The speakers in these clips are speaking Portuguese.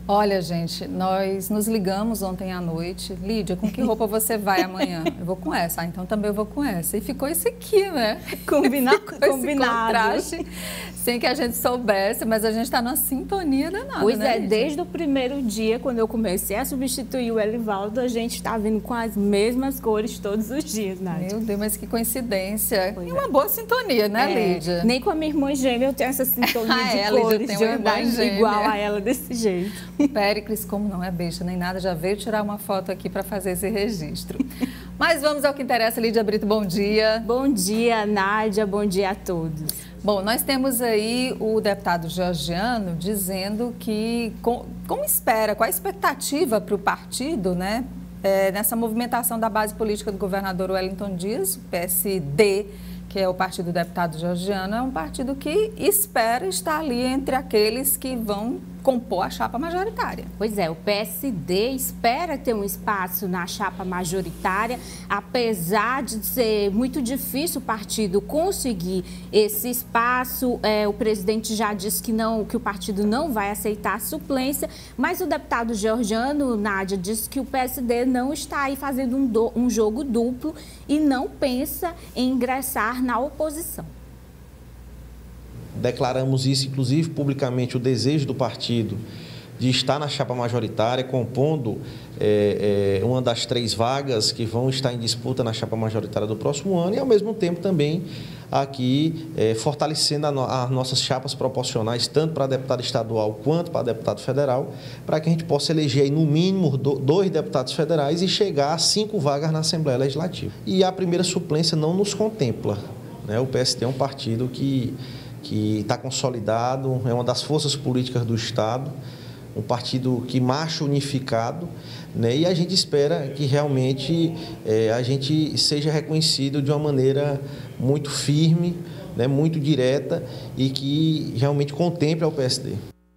Olha, gente, nós nos ligamos ontem à noite. Lídia, com que roupa você vai amanhã? Eu vou com essa. Ah, então também eu vou com essa. E ficou esse aqui, né? Combinado. Esse contraste, sem que a gente soubesse, mas a gente está numa sintonia danada, pois né, é, Lídia? desde o primeiro dia, quando eu comecei a substituir o Elivaldo, a gente está vindo com as mesmas cores todos os dias, Nádia. Meu Deus, mas que coincidência. Pois e uma boa sintonia, né, Lídia? Nem com a minha irmã gêmea eu tenho essa sintonia de Lídia cores, tem de uma andar irmã gêmea. igual a ela desse jeito. Péricles, como não é besta nem nada, já veio tirar uma foto aqui para fazer esse registro. Mas vamos ao que interessa, Lídia Brito, bom dia. Bom dia, Nádia, bom dia a todos. Bom, nós temos aí o deputado georgiano dizendo que, como espera, qual a expectativa para o partido, né, nessa movimentação da base política do governador Wellington Dias, o PSD, que é o partido do deputado georgiano, é um partido que espera estar ali entre aqueles que vão compor a chapa majoritária. Pois é, o PSD espera ter um espaço na chapa majoritária, apesar de ser muito difícil o partido conseguir esse espaço. O presidente já disse que o partido não vai aceitar a suplência, mas o deputado georgiano, Nádia, disse que o PSD não está aí fazendo um jogo duplo e não pensa em ingressar na oposição. Declaramos isso, inclusive, publicamente, o desejo do partido de estar na chapa majoritária, compondo uma das 3 vagas que vão estar em disputa na chapa majoritária do próximo ano e, ao mesmo tempo, também aqui fortalecendo as nossas chapas proporcionais, tanto para deputado estadual quanto para deputado federal, para que a gente possa eleger aí, no mínimo 2 deputados federais e chegar a 5 vagas na Assembleia Legislativa. E a primeira suplência não nos contempla, né? O PSD é um partido que está consolidado, é uma das forças políticas do Estado, um partido que marcha unificado, né? E a gente espera que realmente a gente seja reconhecido de uma maneira muito firme, né? Muito direta e que realmente contemple o PSD.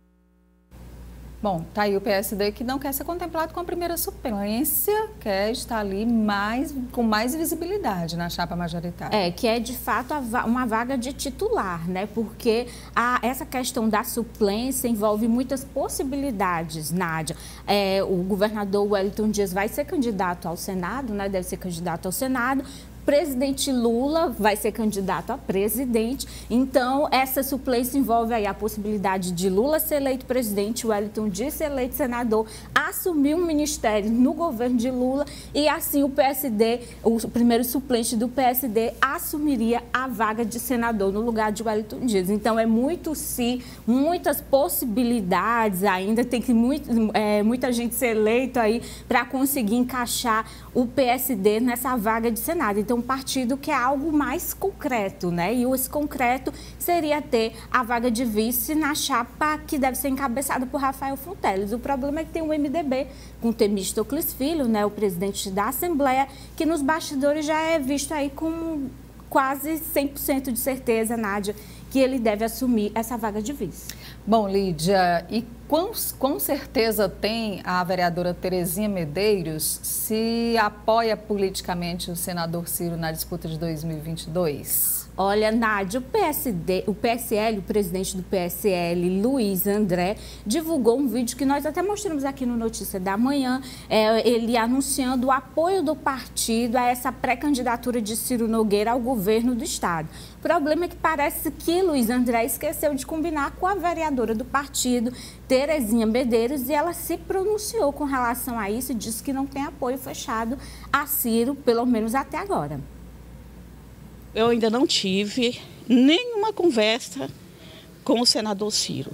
Bom, tá aí o PSD que não quer ser contemplado com a primeira suplência, quer estar ali com mais visibilidade na chapa majoritária. Que é de fato uma vaga de titular, né? Porque essa questão da suplência envolve muitas possibilidades, Nádia. O governador Wellington Dias vai ser candidato ao Senado, né? Deve ser candidato ao Senado. Presidente Lula vai ser candidato a presidente, então essa suplência envolve aí a possibilidade de Lula ser eleito presidente, Wellington Dias ser eleito senador, assumir um ministério no governo de Lula e assim o PSD, o primeiro suplente do PSD, assumiria a vaga de senador no lugar de Wellington Dias. Então muitas possibilidades ainda, tem que muita gente ser eleito aí para conseguir encaixar o PSD nessa vaga de Senado. Então, um partido que é algo mais concreto, né? E esse concreto seria ter a vaga de vice na chapa que deve ser encabeçada por Rafael Fonteles. O problema é que tem o MDB com Temístocles Filho, né? O presidente da Assembleia, que nos bastidores já é visto aí com quase 100% de certeza, Nádia, que ele deve assumir essa vaga de vice. Bom, Lídia, e com certeza tem a vereadora Terezinha Medeiros se apoia politicamente o senador Ciro na disputa de 2022? Olha, Nádia, o PSL, o presidente do PSL, Luiz André, divulgou um vídeo que nós até mostramos aqui no Notícia da Manhã, ele anunciando o apoio do partido a essa pré-candidatura de Ciro Nogueira ao governo do estado. O problema é que parece que Luiz André esqueceu de combinar com a vereadora do partido, Terezinha Medeiros, e ela se pronunciou com relação a isso e disse que não tem apoio fechado a Ciro, pelo menos até agora. Eu ainda não tive nenhuma conversa com o senador Ciro.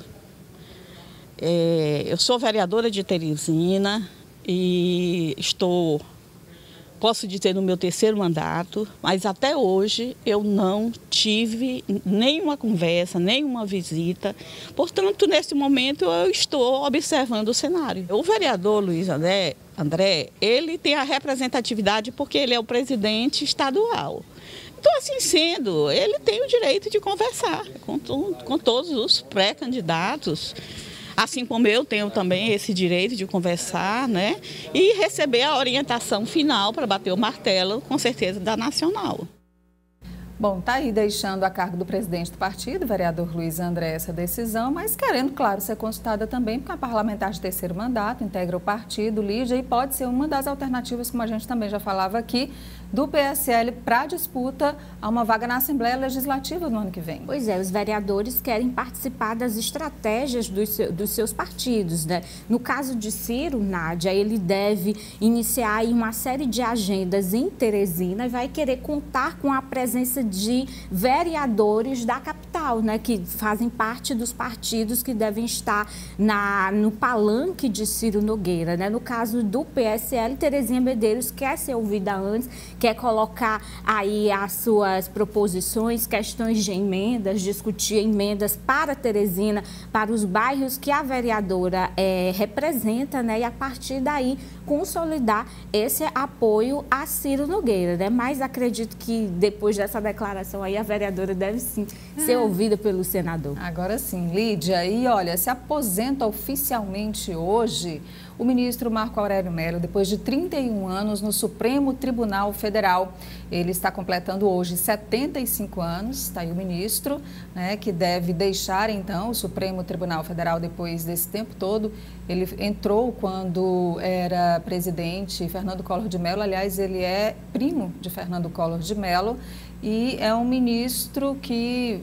Eu sou vereadora de Teresina e posso dizer, no meu 3º mandato, mas até hoje eu não tive nenhuma conversa, nenhuma visita. Portanto, nesse momento eu estou observando o cenário. O vereador Luiz André, ele tem a representatividade porque ele é o presidente estadual. Então, assim sendo, ele tem o direito de conversar com todos os pré-candidatos, assim como eu tenho também esse direito de conversar, né? E receber a orientação final para bater o martelo, com certeza, da Nacional. Bom, está aí deixando a cargo do presidente do partido, o vereador Luiz André, essa decisão, mas querendo, claro, ser consultada também, porque é parlamentar de terceiro mandato, integra o partido, Lídia, e pode ser uma das alternativas, como a gente também já falava aqui, do PSL para disputa a uma vaga na Assembleia Legislativa no ano que vem. Pois é, os vereadores querem participar das estratégias dos seus partidos, né? No caso de Ciro, Nádia, ele deve iniciar aí uma série de agendas em Teresina e vai querer contar com a presença de vereadores da capital, né? Que fazem parte dos partidos que devem estar no palanque de Ciro Nogueira, né? No caso do PSL, Terezinha Medeiros quer ser ouvida antes, quer colocar aí as suas proposições, questões de emendas, discutir emendas para Teresina, para os bairros que a vereadora representa, né? E a partir daí consolidar esse apoio a Ciro Nogueira, né? Mas acredito que depois dessa declaração aí a vereadora deve sim ser ouvida pelo senador. Agora sim, Lídia, e olha, se aposenta oficialmente hoje o ministro Marco Aurélio Mello, depois de 31 anos no Supremo Tribunal Federal. Ele está completando hoje 75 anos, está aí o ministro, né, que deve deixar então o Supremo Tribunal Federal depois desse tempo todo. Ele entrou quando era presidente Fernando Collor de Mello, aliás, ele é primo de Fernando Collor de Mello e é um ministro que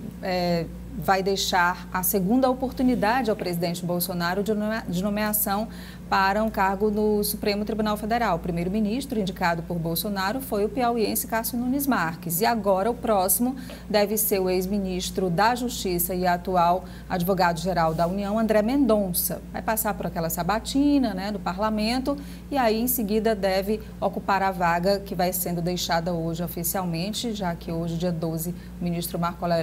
vai deixar a segunda oportunidade ao presidente Bolsonaro de nomeação para um cargo no Supremo Tribunal Federal. O primeiro-ministro indicado por Bolsonaro foi o piauiense Cássio Nunes Marques. E agora o próximo deve ser o ex-ministro da Justiça e atual advogado-geral da União, André Mendonça. Vai passar por aquela sabatina, né, do parlamento e aí em seguida deve ocupar a vaga que vai sendo deixada hoje oficialmente, já que hoje, dia 12, o ministro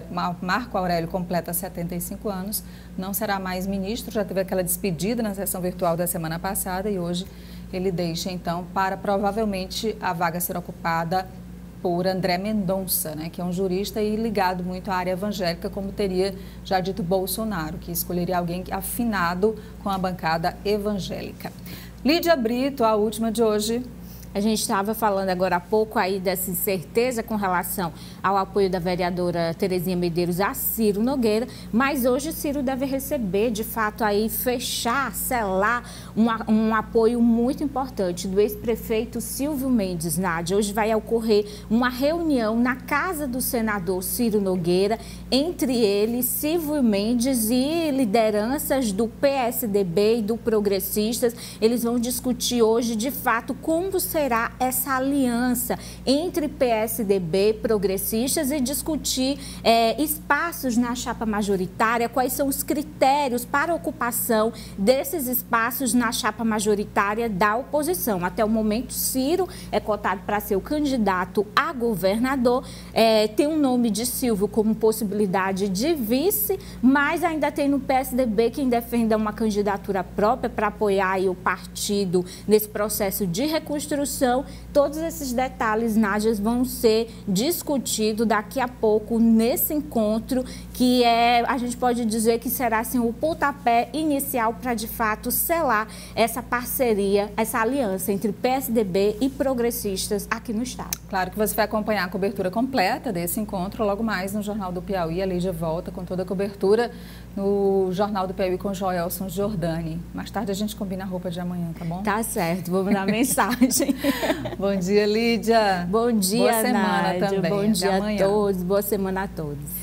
Marco Aurélio completa 75 anos. Não será mais ministro, já teve aquela despedida na sessão virtual da semana passada e hoje ele deixa então para provavelmente a vaga ser ocupada por André Mendonça, né, que é um jurista e ligado muito à área evangélica, como teria já dito Bolsonaro, que escolheria alguém afinado com a bancada evangélica. Lídia Brito, a última de hoje. A gente estava falando agora há pouco aí dessa incerteza com relação ao apoio da vereadora Terezinha Medeiros a Ciro Nogueira, mas hoje Ciro deve receber, de fato, aí fechar, selar um apoio muito importante do ex-prefeito Silvio Mendes, Nádia. Hoje vai ocorrer uma reunião na casa do senador Ciro Nogueira, entre eles, Silvio Mendes e lideranças do PSDB e do Progressistas. Eles vão discutir hoje, de fato, como será essa aliança entre PSDB e progressistas e discutir espaços na chapa majoritária, quais são os critérios para a ocupação desses espaços na chapa majoritária da oposição. Até o momento, Ciro é cotado para ser o candidato a governador, tem um nome de Silvio como possibilidade de vice, mas ainda tem no PSDB quem defenda uma candidatura própria para apoiar aí o partido nesse processo de reconstrução. Todos esses detalhes, Nádia, vão ser discutidos daqui a pouco nesse encontro, que a gente pode dizer que será assim, o pontapé inicial para, de fato, selar essa parceria, essa aliança entre PSDB e progressistas aqui no estado. Claro que você vai acompanhar a cobertura completa desse encontro logo mais no Jornal do Piauí. A Lídia volta com toda a cobertura no Jornal do Piauí com Joelson Giordani. Mais tarde a gente combina a roupa de amanhã, tá bom? Tá certo, vou mandar mensagem. Bom dia, Lídia. Bom dia, boa semana Nádia. Também. Bom dia a todos, boa semana a todos.